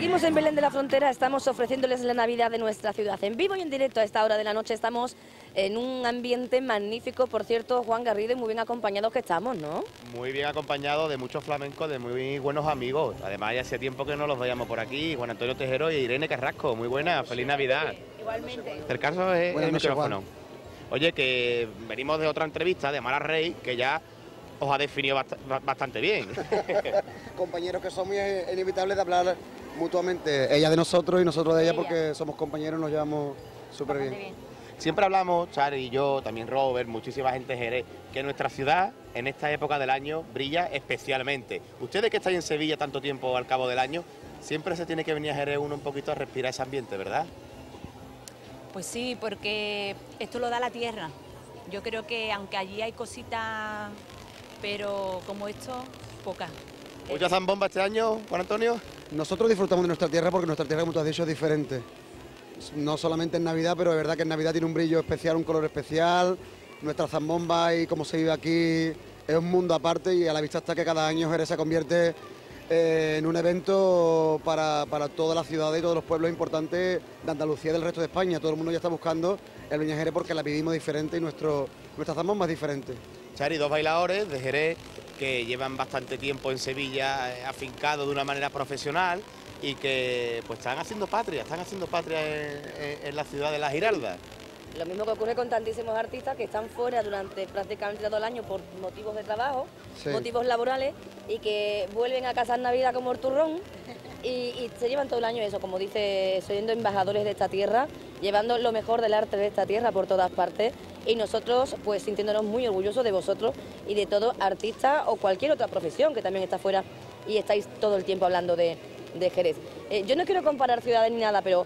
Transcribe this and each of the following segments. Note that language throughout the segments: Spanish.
Seguimos en Belén de la Frontera, estamos ofreciéndoles la Navidad de nuestra ciudad. En vivo y en directo a esta hora de la noche estamos en un ambiente magnífico. Por cierto, Juan Garrido, muy bien acompañados que estamos, ¿no? Muy bien acompañados de muchos flamencos, de muy buenos amigos. Además, ya hace tiempo que no los veíamos por aquí. Juan Antonio Tejero y Irene Carrasco. Muy buena, feliz Navidad. Igualmente. Acercarse es el micrófono. Juan. Oye, que venimos de otra entrevista de Mara Rey, que ya os ha definido bastante bien. Compañeros que somos, es inevitable de hablar mutuamente, ella de nosotros y nosotros de ella, porque somos compañeros, nos llevamos súper bien. Siempre hablamos, Chari y yo, también Robert, muchísima gente de Jerez, que nuestra ciudad en esta época del año brilla especialmente. Ustedes que estáis en Sevilla tanto tiempo al cabo del año, siempre se tiene que venir a Jerez uno un poquito a respirar ese ambiente, ¿verdad? Pues sí, porque esto lo da la tierra. Yo creo que aunque allí hay cositas, pero como esto, pocas. ¿Mucha zambomba este año, Juan Antonio? Nosotros disfrutamos de nuestra tierra porque nuestra tierra, como tú has dicho, es diferente. No solamente en Navidad, pero es verdad que en Navidad tiene un brillo especial, un color especial. Nuestra zambomba y cómo se vive aquí es un mundo aparte, y a la vista está que cada año Jerez se convierte en un evento para todas las ciudades y todos los pueblos importantes de Andalucía y del resto de España. Todo el mundo ya está buscando el venir a Jerez porque la vivimos diferente y nuestra zambomba es diferente. Chari, dos bailadores de Jerez que llevan bastante tiempo en Sevilla, afincados de una manera profesional y que pues están haciendo patria en la ciudad de La Giralda. Lo mismo que ocurre con tantísimos artistas que están fuera durante prácticamente todo el año por motivos de trabajo, Sí. motivos laborales, y que vuelven a casa en Navidad como el turrón y se llevan todo el año eso, como dice, siendo embajadores de esta tierra, llevando lo mejor del arte de esta tierra por todas partes, y nosotros pues sintiéndonos muy orgullosos de vosotros y de todo artista o cualquier otra profesión que también está fuera y estáis todo el tiempo hablando de Jerez. Yo no quiero comparar ciudades ni nada, pero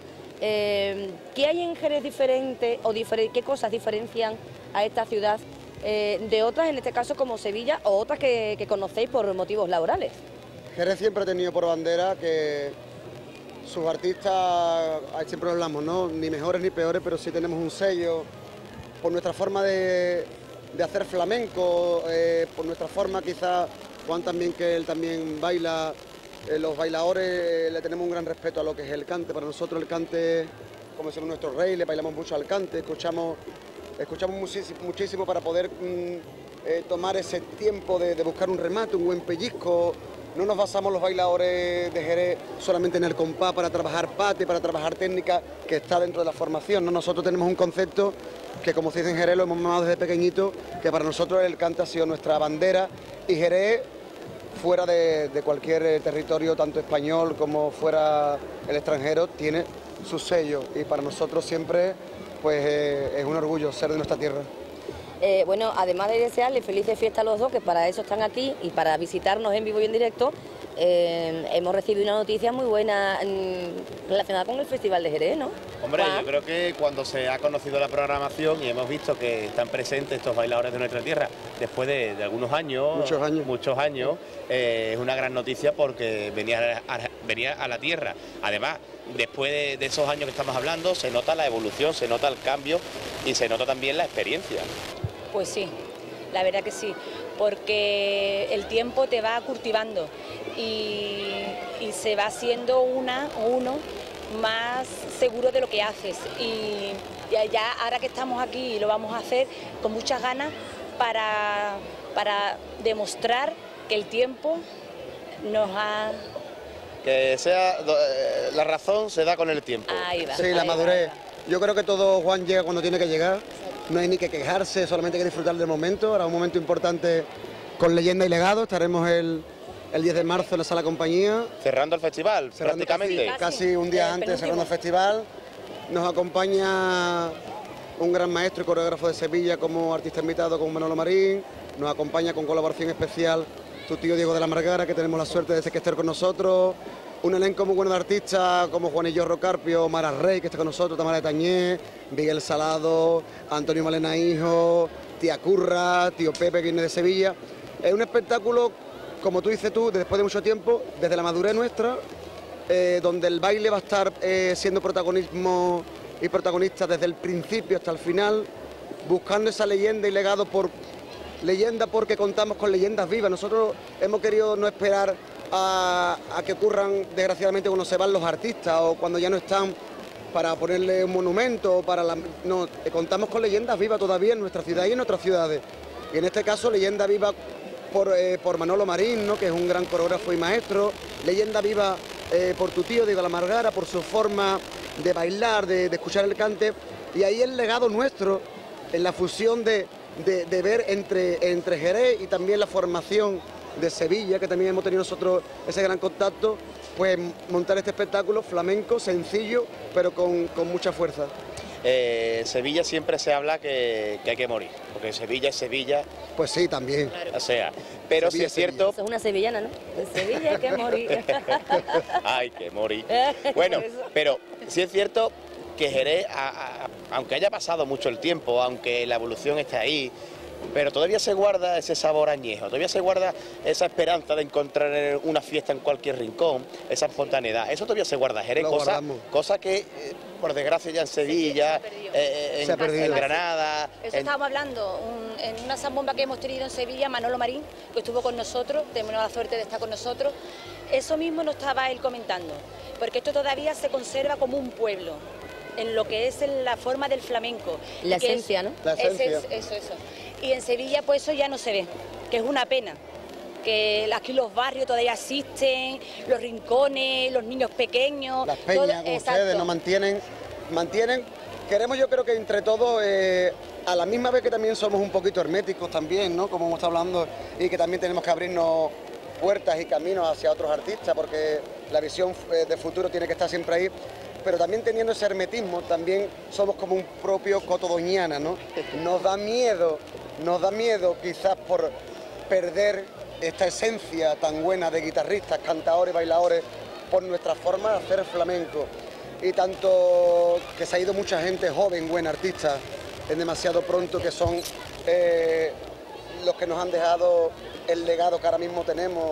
¿qué hay en Jerez diferente o qué cosas diferencian a esta ciudad de otras, en este caso como Sevilla, o otras que conocéis por motivos laborales? Jerez siempre ha tenido por bandera que sus artistas, siempre lo hablamos, ¿no? Ni mejores ni peores, pero sí tenemos un sello por nuestra forma de hacer flamenco, por nuestra forma quizá, Juan también, que él también baila, los bailadores le tenemos un gran respeto a lo que es el cante. Para nosotros el cante, como decimos nuestro rey, le bailamos mucho al cante, escuchamos muchísimo para poder tomar ese tiempo de buscar un remate, un buen pellizco. No nos basamos los bailadores de Jerez solamente en el compás para trabajar pate, para trabajar técnica, que está dentro de la formación, ¿no? Nosotros tenemos un concepto que, como se dice en Jerez, lo hemos mamado desde pequeñito, que para nosotros el cante ha sido nuestra bandera, y Jerez, fuera de cualquier territorio, tanto español como fuera el extranjero, tiene su sello, y para nosotros siempre pues es un orgullo ser de nuestra tierra. Bueno, además de desearles felices fiestas a los dos, que para eso están aquí y para visitarnos en vivo y en directo, hemos recibido una noticia muy buena relacionada con el Festival de Jerez, ¿no? Hombre, Juan. yo creo que cuando se ha conocido la programación y hemos visto que están presentes estos bailadores de nuestra tierra después de algunos años, muchos años, es una gran noticia porque venía a la tierra. Además, después de esos años que estamos hablando, se nota la evolución, se nota el cambio y se nota también la experiencia. Pues sí, la verdad que sí, porque el tiempo te va cultivando y se va haciendo uno más seguro de lo que haces, y ya ahora que estamos aquí y lo vamos a hacer con muchas ganas para demostrar que el tiempo nos ha... Que sea la razón se da con el tiempo. Ahí va, Sí, ahí la va, madurez. ahí va. Yo creo que todo, Juan, llega cuando tiene que llegar. No hay ni que quejarse, solamente hay que disfrutar del momento. Ahora un momento importante con Leyenda y Legado. Estaremos el 10 de marzo en la Sala Compañía. Cerrando el festival, prácticamente. Casi un día antes, cerrando el festival. Nos acompaña un gran maestro y coreógrafo de Sevilla como artista invitado, como Manolo Marín. Nos acompaña con colaboración especial tu tío Diego de la Margara, que tenemos la suerte de que esté con nosotros. Un elenco muy bueno de artistas como Juanillo Rocarpio, Mara Rey, que está con nosotros, Tamara de Tañé, Miguel Salado, Antonio Malena Hijo, Tía Curra, Tío Pepe, que viene de Sevilla. Es un espectáculo, como tú dices tú, después de mucho tiempo, desde la madurez nuestra, donde el baile va a estar siendo protagonismo y protagonista desde el principio hasta el final, buscando esa leyenda y legado por leyenda, porque contamos con leyendas vivas. Nosotros hemos querido no esperar a que ocurran, desgraciadamente, cuando se van los artistas o cuando ya no están, para ponerle un monumento, no, contamos con leyendas vivas todavía en nuestra ciudad y en otras ciudades. Y en este caso, leyenda viva por Manolo Marín, ¿no?, que es un gran coreógrafo y maestro, leyenda viva por tu tío Diego La Margara, por su forma de bailar, de escuchar el cante, y ahí el legado nuestro, en la fusión de ver entre Jerez y también la formación de Sevilla, que también hemos tenido nosotros ese gran contacto, pues montar este espectáculo flamenco, sencillo, pero con mucha fuerza. Sevilla siempre se habla que hay que morir, porque Sevilla es Sevilla. Pues sí, también. O sea, pero sí es cierto... Eso es una sevillana, ¿no? En Sevilla hay que morir. Hay que morir. Bueno, pero sí es cierto que Jerez, aunque haya pasado mucho el tiempo, aunque la evolución esté ahí, pero todavía se guarda ese sabor añejo, todavía se guarda esa esperanza de encontrar una fiesta en cualquier rincón, esa espontaneidad, eso todavía se guarda. Jerez, cosa que, por desgracia, ya en Sevilla, en Granada... Eso estábamos hablando, en una zambomba que hemos tenido en Sevilla, Manolo Marín, que estuvo con nosotros, tenemos la suerte de estar con nosotros, eso mismo nos estaba él comentando, porque esto todavía se conserva como un pueblo, en lo que es la forma del flamenco. La esencia, ¿no? La esencia. Eso. Y en Sevilla pues eso ya no se ve, que es una pena, que aquí los barrios todavía existen, los rincones, los niños pequeños... Las peñas, como ustedes, nos mantienen, queremos, yo creo que entre todos, a la misma vez que también somos un poquito herméticos también, ¿no?, como hemos estado hablando, y que también tenemos que abrirnos puertas y caminos hacia otros artistas, porque la visión de futuro tiene que estar siempre ahí, pero también teniendo ese hermetismo, también somos como un propio Cotodoñana, ¿no? Nos da miedo quizás por perder esta esencia tan buena de guitarristas, cantadores, bailadores, por nuestra forma de hacer flamenco. Y tanto que se ha ido mucha gente joven, buena artista, en demasiado pronto, que son los que nos han dejado el legado que ahora mismo tenemos.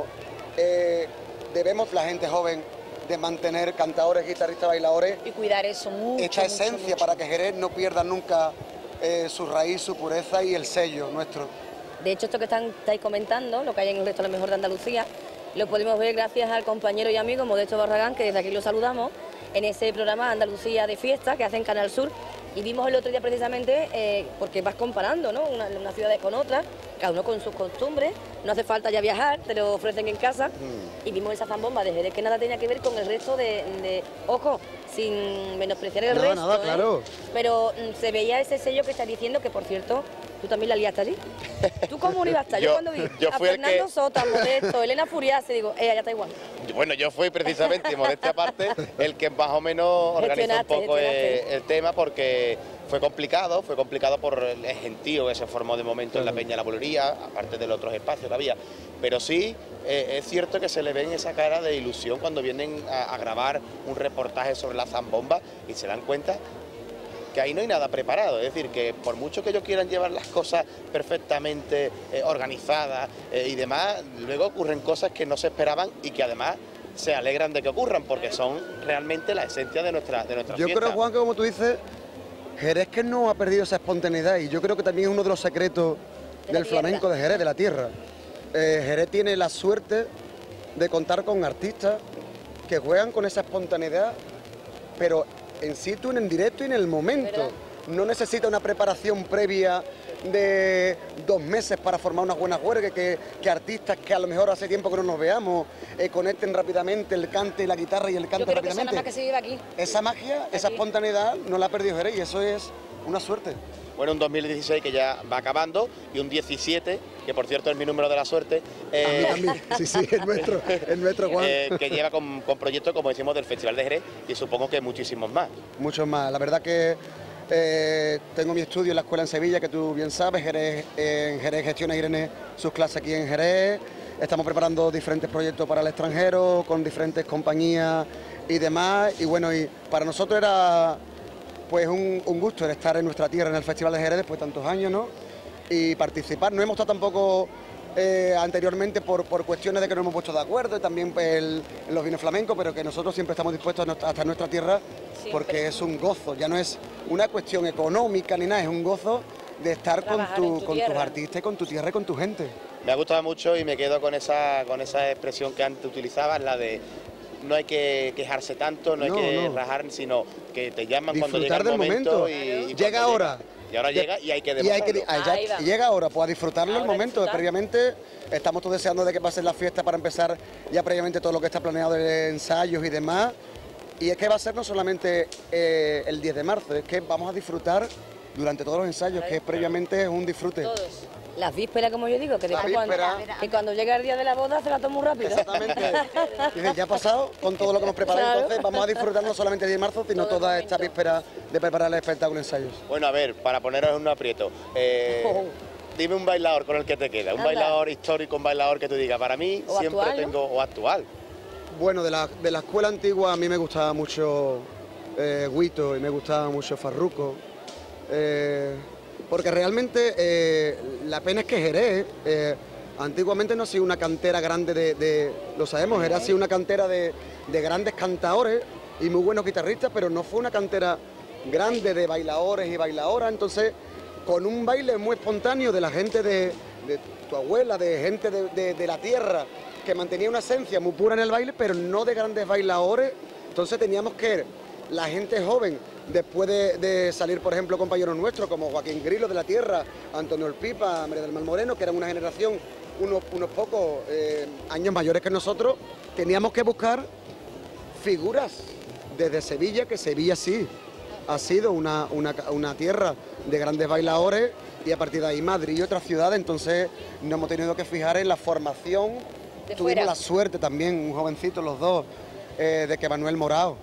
Debemos, la gente joven, de mantener cantadores, guitarristas, bailadores. Y cuidar eso mucho. Esta esencia, para que Jerez no pierda nunca su raíz, su pureza y el sello nuestro. De hecho, esto que estáis comentando, lo que hay en el resto de lo mejor de Andalucía, lo podemos ver gracias al compañero y amigo Modesto Barragán, que desde aquí lo saludamos, en ese programa Andalucía de Fiesta que hace en Canal Sur. Y vimos el otro día precisamente, porque vas comparando, ¿no?, una ciudad con otra, cada uno con sus costumbres, no hace falta ya viajar, te lo ofrecen en casa. Y vimos esa zambomba de Jerez que nada tenía que ver con el resto ojo, sin menospreciar el resto, nada, claro. Pero se veía ese sello que estás diciendo, que por cierto, tú también la liaste allí. ¿Tú cómo no ibas a estar? Yo cuando vi a Fernando Sota, Modesto, Elena Furiase, digo, ya está igual. Bueno, yo fui precisamente, modestia aparte, el que más o menos organizó un poco el tema, porque fue complicado por el gentío que se formó de momento en la Peña de la Bolería, aparte de los otros espacios que había, pero sí es cierto que se le ve en esa cara de ilusión cuando vienen a grabar un reportaje sobre la zambomba y se dan cuenta que ahí no hay nada preparado, es decir, que por mucho que ellos quieran llevar las cosas perfectamente organizadas y demás, luego ocurren cosas que no se esperaban y que además se alegran de que ocurran, porque son realmente la esencia de nuestra fiesta. Yo creo, Juan, que como tú dices, Jerez que no ha perdido esa espontaneidad, y yo creo que también es uno de los secretos del flamenco de Jerez, de la tierra. Jerez tiene la suerte de contar con artistas que juegan con esa espontaneidad, pero en situ, en directo y en el momento. ¿Verdad? No necesita una preparación previa de 2 meses para formar unas buenas huergas, que artistas que a lo mejor hace tiempo que no nos veamos conecten rápidamente el cante y la guitarra y el cante rápidamente. Yo creo que esa magia que se vive aquí. Esa magia, esa espontaneidad no la ha perdido Jerez, y eso es una suerte. Bueno, un 2016 que ya va acabando y un 17, que por cierto es mi número de la suerte. A mí, sí, es nuestro Juan. Que lleva con proyectos, como decimos, del Festival de Jerez, y supongo que muchísimos más. Muchos más, la verdad que tengo mi estudio en la escuela en Sevilla, que tú bien sabes, en Jerez gestiona Irene sus clases aquí en Jerez. Estamos preparando diferentes proyectos para el extranjero, con diferentes compañías y demás, y bueno, y para nosotros era pues un gusto el estar en nuestra tierra en el Festival de Jerez después de tantos años, ¿no?, y participar. No hemos estado tampoco anteriormente por cuestiones de que no hemos puesto de acuerdo, y también en los vinos flamencos, pero que nosotros siempre estamos dispuestos hasta nuestra tierra, siempre, porque es un gozo, ya no es una cuestión económica ni nada, es un gozo de estar con tus artistas, con tu tierra y con tu gente. Me ha gustado mucho y me quedo con esa expresión que antes utilizabas, la de no hay que quejarse tanto, no hay que rajar, sino que te llaman cuando llega el momento. Y llega ahora. Y ahora llega y hay que demostrarlo. Y llega ahora, pues a disfrutarlo el momento. Previamente estamos todos deseando de que pasen las fiestas para empezar ya previamente todo lo que está planeado de ensayos y demás. Y es que va a ser no solamente el 10 de marzo, es que vamos a disfrutar durante todos los ensayos, que previamente es un disfrute. Todos. Las vísperas, como yo digo, que después cuando llega el día de la boda se la toma muy rápido. Exactamente. Dices, ya ha pasado con todo lo que hemos preparado, claro. Entonces vamos a disfrutar no solamente el 10 de marzo, sino toda esta víspera de preparar el espectáculo ensayos. Bueno, a ver, para poneros en un aprieto, dime un bailador con el que te queda, un bailador histórico, un bailador que tú digas, para mí o siempre actual, tengo, o actual. Bueno, de la escuela antigua a mí me gustaba mucho Guito y me gustaba mucho Farruko. Porque realmente la pena es que Jerez antiguamente no ha sido una cantera grande lo sabemos, Jerez ha sido una cantera de grandes cantadores y muy buenos guitarristas, pero no fue una cantera grande de bailadores y bailadoras. Entonces, con un baile muy espontáneo de la gente de tu abuela, de gente de la tierra, que mantenía una esencia muy pura en el baile, pero no de grandes bailadores, entonces teníamos que la gente joven, después de salir, por ejemplo, compañeros nuestros como Joaquín Grilo de la Tierra, Antonio El Pipa, María del Mar Moreno, que eran una generación unos pocos años mayores que nosotros, teníamos que buscar figuras desde Sevilla, que Sevilla sí ha sido una tierra de grandes bailadores, y a partir de ahí Madrid y otras ciudades. Entonces nos hemos tenido que fijar en la formación. Tuvimos la suerte también, un jovencito los dos, de que Manuel Morao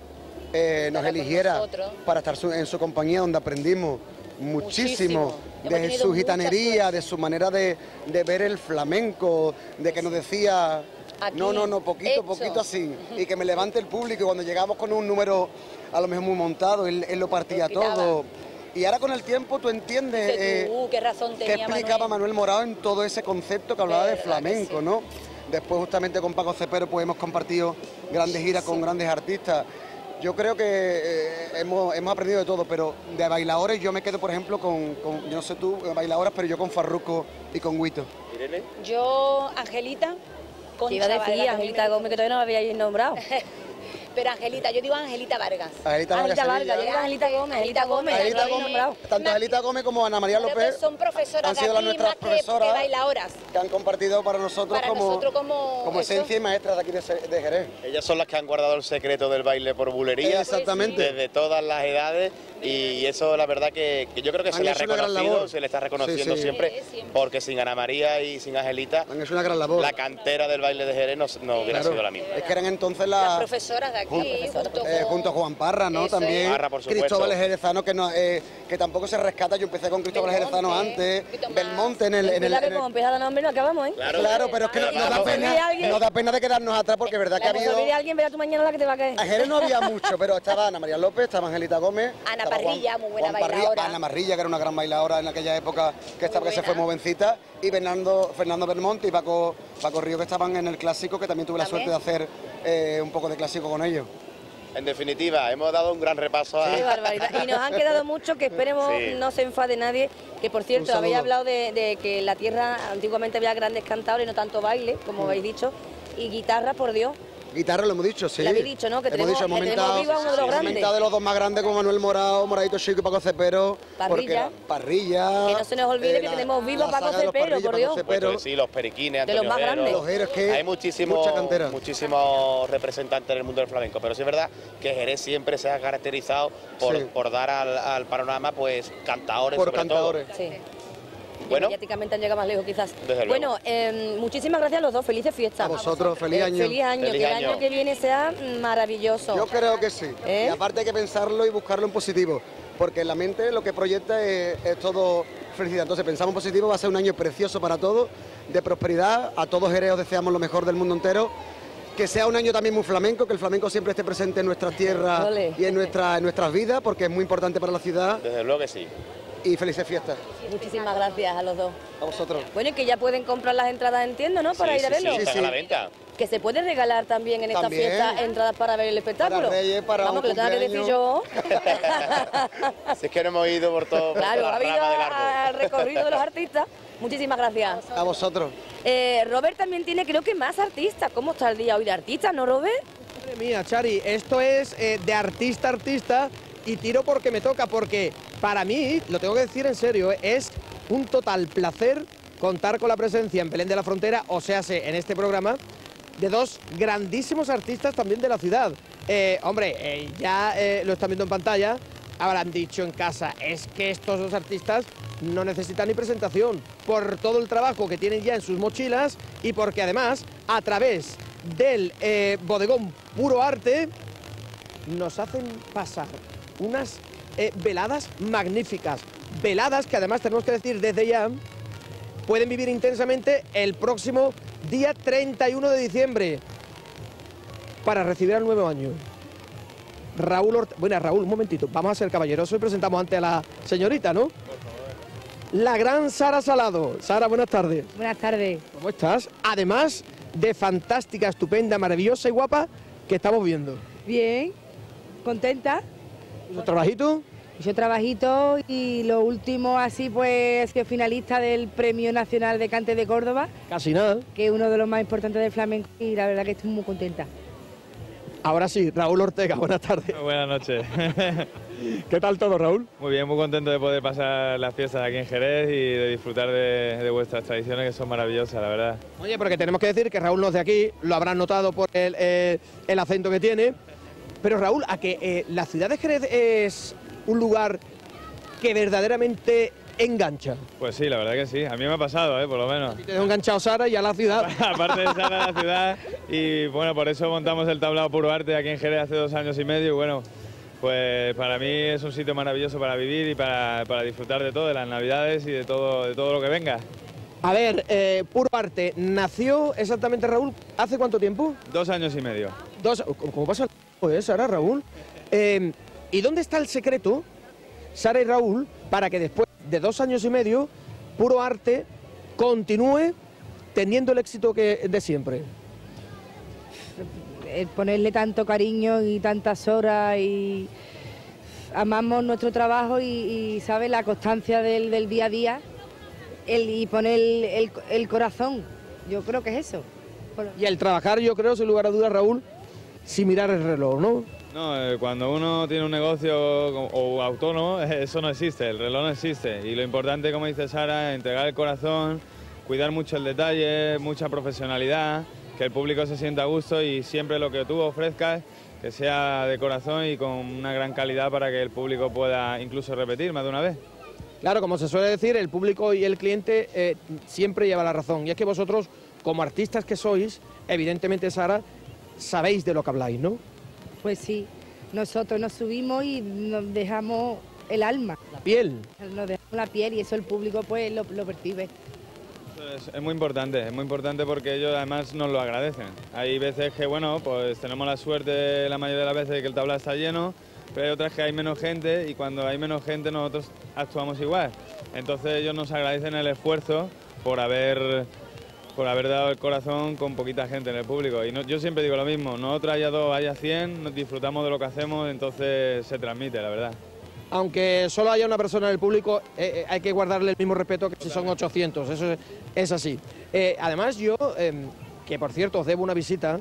nos eligiera para estar en su compañía, donde aprendimos muchísimo de su gitanería, de su manera de ver el flamenco, de que nos decía aquí, no, poquito así, y que me levante el público. Y cuando llegamos con un número a lo mejor muy montado, él lo partía todo. Y ahora con el tiempo tú entiendes qué razón tenía que explicaba Manuel Morao en todo ese concepto que hablaba de flamenco, sí. ¿no? Después justamente con Paco Cepero pues hemos compartido grandes giras con grandes artistas. Yo creo que hemos aprendido de todo, pero de bailadores yo me quedo, por ejemplo, yo no sé tú, bailadoras, pero yo con Farruko y con Guito. ¿Irene? Yo, Angelita, con iba a decir Angelita Gómez, que todavía no la habíais nombrado. Pero Angelita, yo digo Angelita Vargas. Angelita Vargas, yo digo Angelita Gómez. Angelita Gómez, tanto Angelita Gómez como Ana María López son profesoras, han sido nuestras profesoras que bailadoras, que han compartido para nosotros como esencia y maestras de aquí de Jerez. Ellas son las que han guardado el secreto del baile por bulería. Exactamente. Desde todas las edades, y eso la verdad que yo creo que se le ha reconocido, se le está reconociendo siempre, porque sin Ana María y sin Angelita, han hecho una gran labor. La cantera del baile de Jerez no hubiera sido la misma. Es que eran entonces las profesoras de aquí, junto a Juan Parra, ¿no? También Parra, por supuesto. Cristóbal Jerezano, que tampoco se rescata. Yo empecé con Cristóbal Jerezano antes, Belmonte en el como empieza a dar nombre no acabamos, ¿eh? Claro, pero es que nos da pena de quedarnos atrás, porque es verdad que ha habido... Si alguien, verá tú mañana la que te va a caer. A Jerez no había mucho, pero estaba Ana María López, estaba Angelita Gómez, Ana Parrilla, muy buena bailadora. Ana Marrilla, que era una gran bailadora en aquella época, que se fue muy jovencita, y Fernando Belmonte y Paco Río, que estaban en el clásico, que también tuve la suerte de hacer un poco de clásico con ellos. En definitiva, hemos dado un gran repaso a... Sí, barbaridad. Y nos han quedado muchos que esperemos no se enfade nadie. Que por cierto, habéis hablado de que en la tierra antiguamente había grandes cantadores, no tanto baile, como habéis dicho, y guitarra, por Dios. Guitarra lo hemos dicho, sí. Lo habéis dicho, ¿no? Que hemos dicho, tenemos viva uno de los grandes. De los dos más grandes, como Manuel Morao, Moradito Chico y Paco Cepero. Parrilla. Que no se nos olvide que tenemos viva Paco Cepero, por Dios. Sí, los periquines, de los más grandes. Los Jeros, que hay muchísimos representantes en el mundo del flamenco, pero sí es verdad que Jerez siempre se ha caracterizado por dar al panorama pues cantadores, por cantadores. Sí. Bueno, mediáticamente han llegado más lejos quizás. Bueno, muchísimas gracias a los dos, felices fiestas. A vosotros, feliz año. Feliz año, que el año que viene sea maravilloso. Yo creo que sí. Y aparte hay que pensarlo y buscarlo en positivo, porque en la mente lo que proyecta es todo felicidad. Entonces pensamos en positivo, va a ser un año precioso para todos, de prosperidad. A todos Jerez os deseamos lo mejor del mundo entero. Que sea un año también muy flamenco, que el flamenco siempre esté presente en nuestras tierras y en nuestras vidas, porque es muy importante para la ciudad. Desde luego que sí. Y felices fiestas. Muchísimas gracias a los dos. A vosotros. Bueno, y que ya pueden comprar las entradas, entiendo, ¿no? Para ir a verlo. Sí, están a la venta. Que se puede regalar también en esta fiesta entradas para ver el espectáculo. Para Reyes, para vamos, que lo tenga que decir yo. Si es que no hemos ido por todo. Claro, ha habido al recorrido de los artistas. Muchísimas gracias. A vosotros. Robert también tiene, creo que más artistas. ¿Cómo está el día hoy de artistas, no, Robert? Madre mía, Chari, esto es de artista a artista y tiro porque me toca, porque para mí, lo tengo que decir en serio, es un total placer contar con la presencia en Belén de la Frontera, o sea, en este programa, de dos grandísimos artistas también de la ciudad. Ya lo están viendo en pantalla, habrán dicho en casa, es que estos dos artistas no necesitan ni presentación, por todo el trabajo que tienen ya en sus mochilas y porque además, a través del bodegón Puro Arte, nos hacen pasar unas veladas magníficas, veladas que además tenemos que decir desde ya, pueden vivir intensamente el próximo día 31 de diciembre para recibir el nuevo año. Raúl, un momentito, vamos a ser caballerosos y presentamos ante a la señorita, ¿no? La gran Sara Salado. Sara, buenas tardes. Buenas tardes. ¿Cómo estás? Además de fantástica, estupenda, maravillosa y guapa que estamos viendo. Bien, contenta. ¿Tu trabajito? Yo trabajito y lo último así pues he sido finalista del Premio Nacional de Cante de Córdoba. Casi nada. Que es uno de los más importantes del flamenco y la verdad que estoy muy contenta. Ahora sí, Raúl Ortega, buenas tardes. Buenas noches. ¿Qué tal todo, Raúl? Muy bien, muy contento de poder pasar las fiestas aquí en Jerez y de disfrutar de vuestras tradiciones que son maravillosas, la verdad. Oye, porque tenemos que decir que Raúl no es de aquí, lo habrán notado por el acento que tiene. Pero Raúl, ¿a que la ciudad de Jerez es un lugar que verdaderamente engancha? Pues sí, la verdad que sí, a mí me ha pasado, por lo menos. Y te dejo enganchado Sara y a la ciudad. Aparte de Sara, la ciudad, y bueno, por eso montamos el tablao Puro Arte aquí en Jerez hace 2 años y medio, y bueno, pues para mí es un sitio maravilloso para vivir y para disfrutar de todo, de las navidades y de todo lo que venga. A ver, Puro Arte, ¿nació exactamente, Raúl, hace cuánto tiempo? 2 años y medio. ¿Cómo pasa el tiempo, Sara, Raúl? ¿Y dónde está el secreto, Sara y Raúl, para que después de 2 años y medio, Puro Arte continúe teniendo el éxito de siempre? Ponerle tanto cariño y tantas horas y amamos nuestro trabajo y ¿sabes? La constancia del día a día y poner el corazón, yo creo que es eso. Y el trabajar, yo creo, sin lugar a dudas, Raúl, sin mirar el reloj, ¿no? No, cuando uno tiene un negocio o autónomo, eso no existe, el reloj no existe. Y lo importante, como dice Sara, es entregar el corazón, cuidar mucho el detalle, mucha profesionalidad, que el público se sienta a gusto y siempre lo que tú ofrezcas, que sea de corazón y con una gran calidad para que el público pueda incluso repetir más de una vez. Claro, como se suele decir, el público y el cliente siempre lleva la razón. Y es que vosotros, como artistas que sois, evidentemente, Sara, sabéis de lo que habláis, ¿no? Pues sí, nosotros nos subimos y nos dejamos el alma. La piel. Nos dejamos la piel y eso el público pues lo percibe. Es muy importante porque ellos además nos lo agradecen. Hay veces que, bueno, pues tenemos la suerte la mayoría de las veces de que el tablao está lleno, pero hay otras que hay menos gente y cuando hay menos gente nosotros actuamos igual. Entonces ellos nos agradecen el esfuerzo por haber dado el corazón con poquita gente en el público. Y yo siempre digo lo mismo, nosotros haya 2, haya 100, nos disfrutamos de lo que hacemos, entonces se transmite, la verdad. Aunque solo haya una persona en el público, hay que guardarle el mismo respeto que si son 800, eso es así. Además yo, que por cierto os debo una visita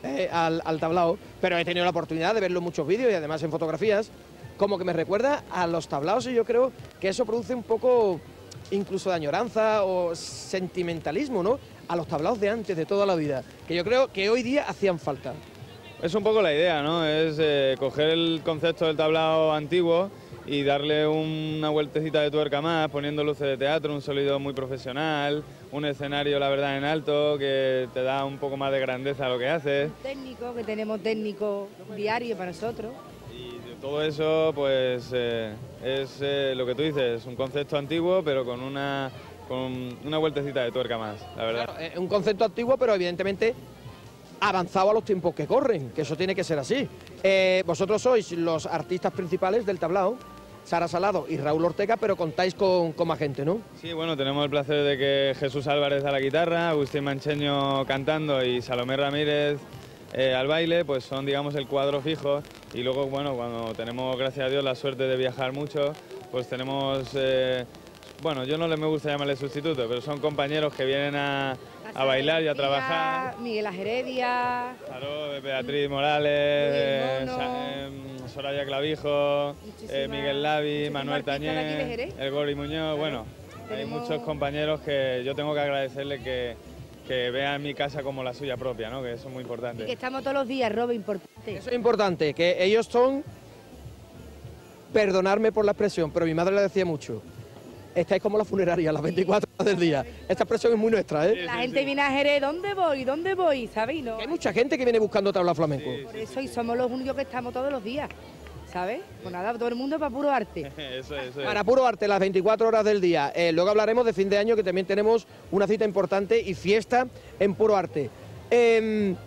al tablao, pero he tenido la oportunidad de verlo en muchos vídeos y además en fotografías, como que me recuerda a los tablaos y yo creo que eso produce un poco incluso de añoranza o sentimentalismo, ¿no? A los tablaos de antes, de toda la vida, que yo creo que hoy día hacían falta. Es un poco la idea, ¿no? Es coger el concepto del tablao antiguo y darle una vueltecita de tuerca más, poniendo luces de teatro, un sonido muy profesional, un escenario, la verdad, en alto, que te da un poco más de grandeza a lo que haces. Técnico, que tenemos técnico diario para nosotros. Y de todo eso, pues, es lo que tú dices, un concepto antiguo, pero con una vueltecita de tuerca más, la verdad. Claro, es un concepto antiguo, pero evidentemente avanzado a los tiempos que corren, que eso tiene que ser así. Vosotros sois los artistas principales del tablao, Sara Salado y Raúl Ortega, pero contáis con más gente, ¿no? Sí, bueno, tenemos el placer de que Jesús Álvarez a la guitarra, Agustín Mancheño cantando y Salomé Ramírez al baile, pues son, digamos, el cuadro fijo. Y luego, bueno, cuando tenemos, gracias a Dios, la suerte de viajar mucho, pues tenemos bueno, yo no me gusta llamarle sustitutos, pero son compañeros que vienen a bailar y a trabajar. Miguel Heredia. Claro, Beatriz Morales, Soraya Clavijo, Miguel Lavi, Manuel Tañé, el Gori Muñoz, bueno, hay muchos compañeros que yo tengo que agradecerle que vean mi casa como la suya propia, ¿no? Que eso es muy importante. Y que estamos todos los días, Robe, importante. Eso es importante, que ellos son, perdonarme por la expresión, pero mi madre le decía mucho, estáis como la funeraria, las 24 horas del día. Esta expresión es muy nuestra, ¿eh? La gente viene a Jerez, ¿dónde voy? ¿Sabéis? No. Hay mucha gente que viene buscando tabla flamenco. Por eso, y somos los únicos que estamos todos los días, ¿sabes? Pues nada, todo el mundo para puro arte. Eso es. Para puro arte, las 24 horas del día. Luego hablaremos de fin de año, que también tenemos una cita importante y fiesta en puro arte. El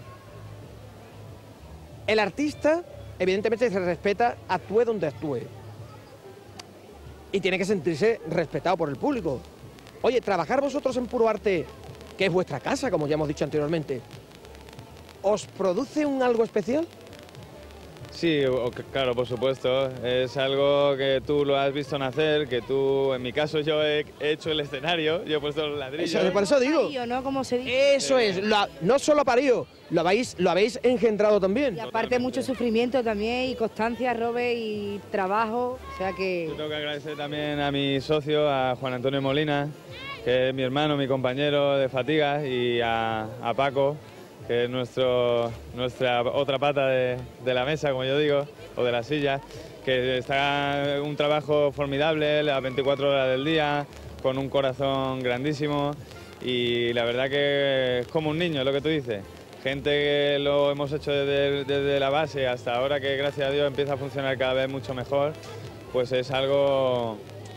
artista, evidentemente, se respeta, actúe donde actúe. Y tiene que sentirse respetado por el público. Oye, trabajar vosotros en puro arte, que es vuestra casa, como ya hemos dicho anteriormente, ¿os produce un algo especial? Sí, claro, por supuesto. Es algo que tú lo has visto nacer, que tú, en mi caso, yo he hecho el escenario, yo he puesto los ladrillos. Por eso digo. ¿No? Como se dice. Eso es, no solo parió, lo habéis engendrado también. Y aparte mucho sufrimiento también, y constancia, Robe, y trabajo, o sea que... Yo tengo que agradecer también a mi socio, a Juan Antonio Molina, que es mi hermano, mi compañero de fatigas, y a Paco, que es nuestra otra pata de la mesa, como yo digo, o de la silla, que está un trabajo formidable, las 24 horas del día, con un corazón grandísimo, y la verdad que es como un niño, lo que tú dices. Gente que lo hemos hecho desde la base hasta ahora, que gracias a Dios empieza a funcionar cada vez mucho mejor, pues es algo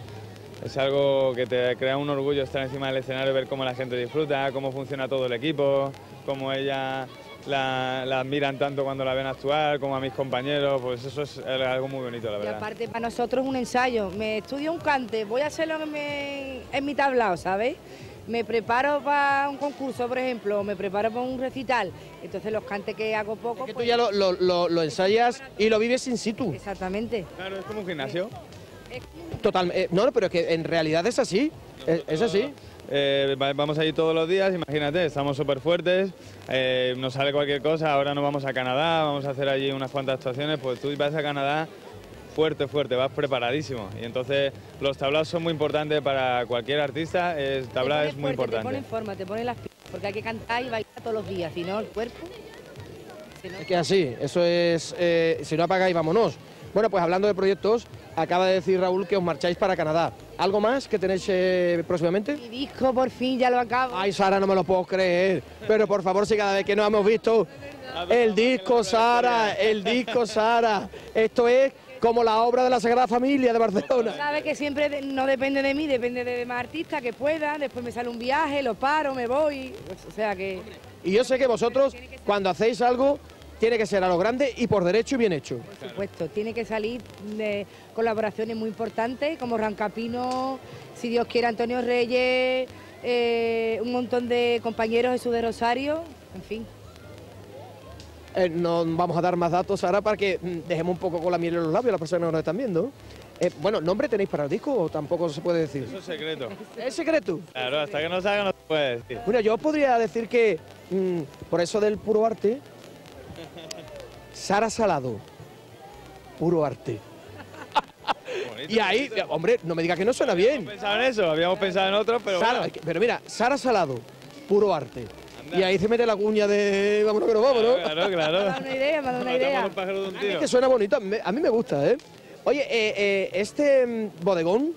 que te crea un orgullo estar encima del escenario, ver cómo la gente disfruta, cómo funciona todo el equipo, cómo ella la admiran tanto cuando la ven actuar, como a mis compañeros, pues eso es algo muy bonito, la verdad. Y aparte para nosotros es un ensayo, me estudio un cante, voy a hacerlo en mi tablao, ¿sabes? Me preparo para un concurso, por ejemplo, o me preparo para un recital, entonces los cantes que hago poco... Es que tú ya lo ensayas y lo vives in situ. Exactamente. Claro, es como un gimnasio. Total, no, pero es que en realidad es así, es así. Vamos a ir todos los días, imagínate, estamos súper fuertes, nos sale cualquier cosa, ahora nos vamos a Canadá, vamos a hacer allí unas cuantas actuaciones, pues tú vas a Canadá fuerte, vas preparadísimo. Y entonces los tablaos son muy importantes para cualquier artista, tabla es muy importante. Te pone en forma, te pone las pilas, porque hay que cantar y bailar todos los días, si no el cuerpo... Es que así, eso es, si no apagáis, vámonos. Bueno, pues hablando de proyectos, acaba de decir Raúl que os marcháis para Canadá. ¿Algo más que tenéis próximamente? Mi disco por fin ya lo acabo. Ay, Sara, no me lo puedo creer. Pero por favor, si cada vez que nos hemos visto... El disco, Sara, esto es como la obra de la Sagrada Familia de Barcelona. Sabes que siempre no depende de mí, depende de más artistas que puedan, después me sale un viaje, lo paro, me voy, pues, o sea que... Y yo sé que vosotros, cuando hacéis algo, tiene que ser a lo grande y por derecho y bien hecho. Por supuesto, tiene que salir de colaboraciones muy importantes, como Rancapino, si Dios quiere, Antonio Reyes, un montón de compañeros, Jesús de Rosario, en fin. No vamos a dar más datos ahora para que dejemos un poco con la miel en los labios a las personas que nos están viendo. Bueno, ¿nombre tenéis para el disco o tampoco se puede decir? Eso es secreto. ¿Es secreto? Claro, hasta que no salga no se puede decir. Bueno, yo podría decir que, por eso del puro arte, Sara Salado, puro arte. Y ahí, hombre, no me digas que no suena bien. Habíamos pensado en eso, habíamos pensado en otro, pero Sara, bueno. Pero mira, Sara Salado, puro arte. Y ahí se mete la cuña de vámonos que nos vamos, ¿no? Claro. Me ha dado una idea, me ha dado una idea. Es que suena bonito, a mí me gusta, ¿eh? Oye, este bodegón,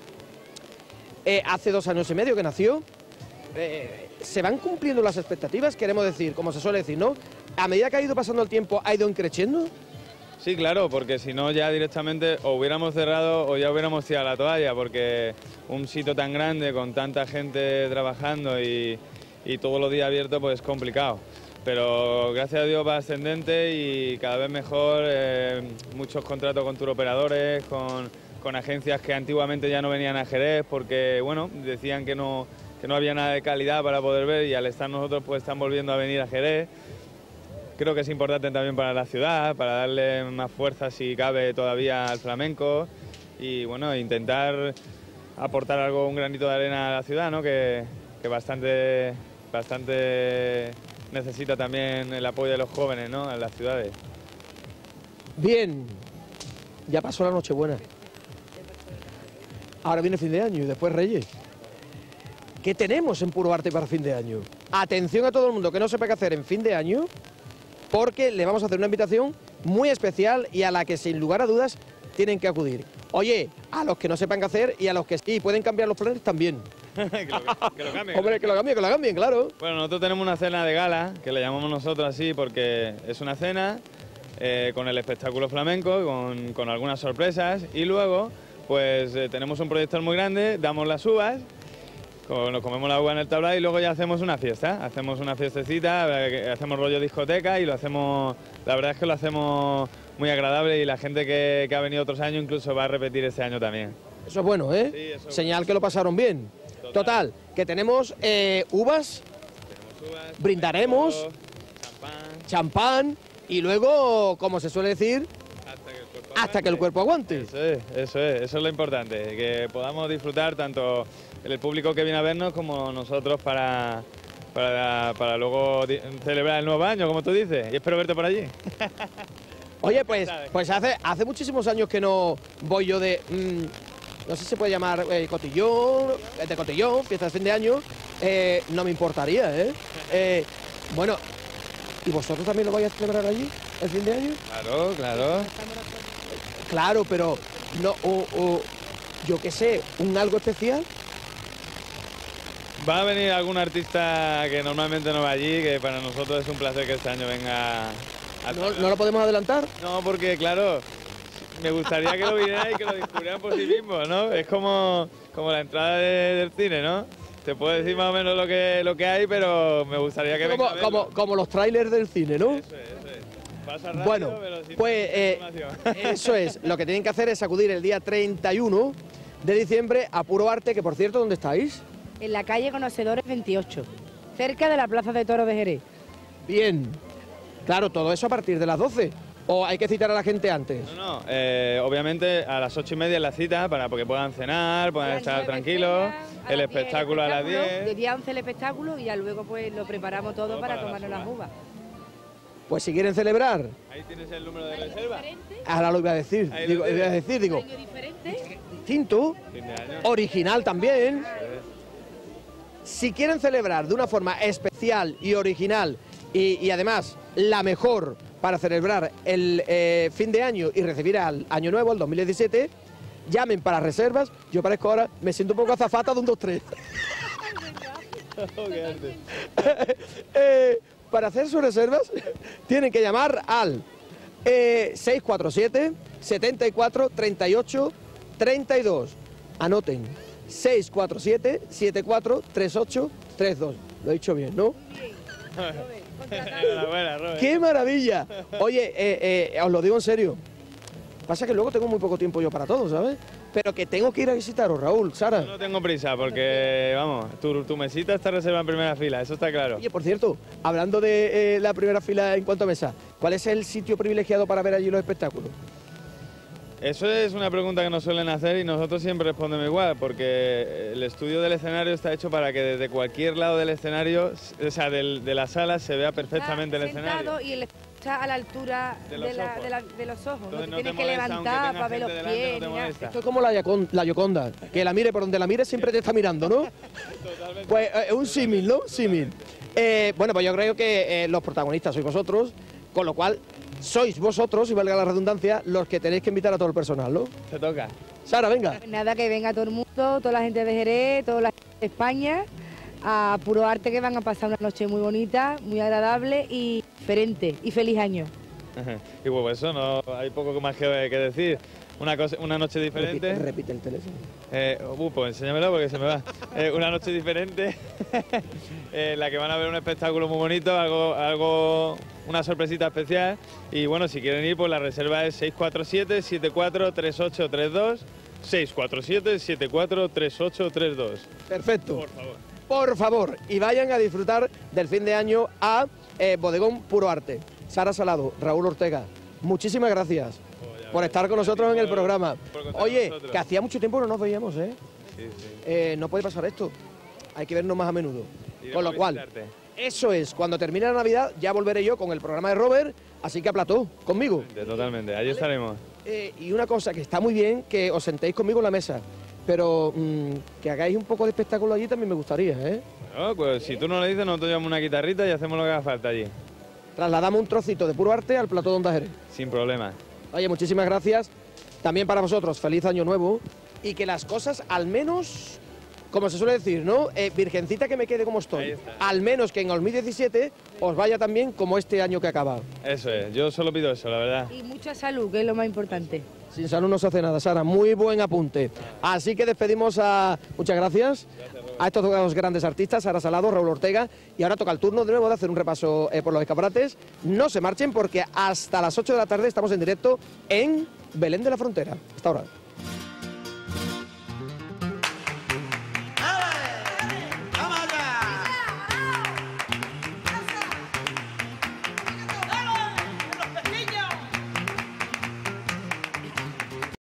hace 2 años y medio que nació, ¿se van cumpliendo las expectativas? Queremos decir, como se suele decir, ¿no? A medida que ha ido pasando el tiempo, ¿ha ido creciendo? Sí, claro, porque si no ya directamente o hubiéramos cerrado o ya hubiéramos tirado la toalla, porque un sitio tan grande con tanta gente trabajando y todos los días abierto, pues es complicado. Pero gracias a Dios va ascendente y cada vez mejor, muchos contratos con turoperadores, con agencias que antiguamente ya no venían a Jerez porque, bueno, decían que no había nada de calidad para poder ver y al estar nosotros pues están volviendo a venir a Jerez. Creo que es importante también para la ciudad, para darle más fuerza si cabe todavía al flamenco y bueno, intentar aportar algo, un granito de arena a la ciudad, ¿no? Que bastante necesita también el apoyo de los jóvenes, ¿no? En las ciudades. Bien, ya pasó la Nochebuena. Ahora viene fin de año y después Reyes. ¿Qué tenemos en Puro Arte para fin de año? Atención a todo el mundo que no sepa qué hacer en fin de año, porque le vamos a hacer una invitación muy especial y a la que sin lugar a dudas tienen que acudir. Oye, a los que no sepan qué hacer y a los que sí pueden cambiar los planes también. que lo cambien. Hombre, que lo cambien, claro. Bueno, nosotros tenemos una cena de gala, que le llamamos nosotros así porque es una cena con el espectáculo flamenco, con algunas sorpresas, y luego pues tenemos un proyector muy grande, damos las uvas, nos comemos la uva en el tablado y luego ya hacemos una fiesta, hacemos una fiestecita, hacemos rollo discoteca y lo hacemos, la verdad es que lo hacemos muy agradable y la gente que ha venido otros años incluso va a repetir este año también. Eso es bueno, ¿eh? Sí, eso es señal bueno. Que lo pasaron bien. Total, que tenemos uvas, brindaremos, champán y luego, como se suele decir, hasta que el cuerpo aguante. Eso es lo importante, que podamos disfrutar tanto el público que viene a vernos como nosotros para luego celebrar el nuevo año, como tú dices, y espero verte por allí. Oye, pues hace muchísimos años que no voy yo de, no sé si se puede llamar cotillón, fiesta de fin de año, no me importaría, ¿eh? Bueno, ¿y vosotros también lo vais a celebrar allí, el fin de año? Claro. Claro, pero no, yo qué sé, un algo especial. Va a venir algún artista que normalmente no va allí, que para nosotros es un placer que este año venga. ¿No lo podemos adelantar? No, porque claro, me gustaría que lo vinieran y que lo descubrieran por sí mismos, ¿no? Es como la entrada del cine, ¿no? Te puedo decir más o menos lo que hay, pero me gustaría que venga a verlo. Como los trailers del cine, ¿no? Eso es. Pasa rápido, bueno, pero sin pues eso es. Lo que tienen que hacer es acudir el día 31 de diciembre a Puro Arte, que por cierto, ¿dónde estáis? En la calle Conocedores 28, cerca de la Plaza de Toros de Jerez. Bien. Claro, todo eso a partir de las 12. ¿O hay que citar a la gente antes? No, obviamente a las 8:30 es la cita para que puedan cenar, puedan estar tranquilos, el espectáculo a las 10. De día 11 el espectáculo y ya luego pues lo preparamos todo para tomarnos las uvas. Pues si quieren celebrar... Ahí tienes el número de reserva. Ahora lo iba a decir. Digo, distinto, original también. Si quieren celebrar de una forma especial y original y además la mejor para celebrar el fin de año y recibir al año nuevo, el 2017, llamen para reservas. Yo parezco ahora, me siento un poco azafata de un 2-3. Para hacer sus reservas tienen que llamar al 647 74 38 32. Anoten, 647 74 38 32. Lo he dicho bien, ¿no? Enhorabuena, Robert. ¡Qué maravilla! Oye, os lo digo en serio. Pasa que luego tengo muy poco tiempo yo para todo, ¿sabes? Pero que tengo que ir a visitaros, Raúl, Sara. Yo no tengo prisa porque, vamos, tu mesita está reservada en primera fila, eso está claro. Oye, por cierto, hablando de la primera fila en cuanto a mesa, ¿cuál es el sitio privilegiado para ver allí los espectáculos? Eso es una pregunta que nos suelen hacer y nosotros siempre respondemos igual, porque el estudio del escenario está hecho para que desde cualquier lado del escenario, o sea, de la sala, se vea perfectamente el escenario. Y está a la altura de los ojos. Entonces no te tienes que levantar para ver los pies. Esto es como la Gioconda, que la mire por donde la mire siempre te está mirando, ¿no? Pues es un símil, ¿no? Símil. Bueno, pues yo creo que los protagonistas sois vosotros, con lo cual sois vosotros, y valga la redundancia, los que tenéis que invitar a todo el personal, ¿no? Te toca. Sara, venga. Nada, que venga todo el mundo, toda la gente de Jerez, toda la gente de España, a Puro Arte, que van a pasar una noche muy bonita, muy agradable y diferente. Y feliz año. Y pues eso, no hay poco más que decir. Una noche diferente. Repite el teléfono. Pues enséñamelo porque se me va. Una noche diferente, en la que van a ver un espectáculo muy bonito, una sorpresita especial. Y bueno, si quieren ir, pues la reserva es 647-743832. 647-743832. Perfecto. Por favor. Por favor, y vayan a disfrutar del fin de año a Bodegón Puro Arte. Sara Salado, Raúl Ortega, muchísimas gracias por estar con nosotros en el programa. Oye, que hacía mucho tiempo no nos veíamos, ¿eh? No puede pasar esto. Hay que vernos más a menudo. Con lo cual, eso es, cuando termine la Navidad ya volveré yo con el programa de Robert, así que a plató, conmigo. Totalmente, allí estaremos. Y una cosa que está muy bien, que os sentéis conmigo en la mesa, pero que hagáis un poco de espectáculo allí también me gustaría, ¿eh? Bueno, pues si tú no lo dices, nosotros llevamos una guitarrita y hacemos lo que haga falta allí. Trasladamos un trocito de puro arte al plató de Onda Jerez. Sin problema. Oye, muchísimas gracias. También para vosotros, feliz año nuevo. Y que las cosas, al menos, como se suele decir, ¿no? Virgencita, que me quede como estoy. Al menos que en 2017 os vaya también como este año que acaba. Eso es, yo solo pido eso, la verdad. Y mucha salud, que es lo más importante. Sin salud no se hace nada, Sara. Muy buen apunte. Así que despedimos a... Muchas gracias a estos dos grandes artistas, Sara Salado, Raúl Ortega. Y ahora toca el turno de nuevo de hacer un repaso por los escaparates. No se marchen porque hasta las 8 de la tarde estamos en directo en Belén de la Frontera. Hasta ahora.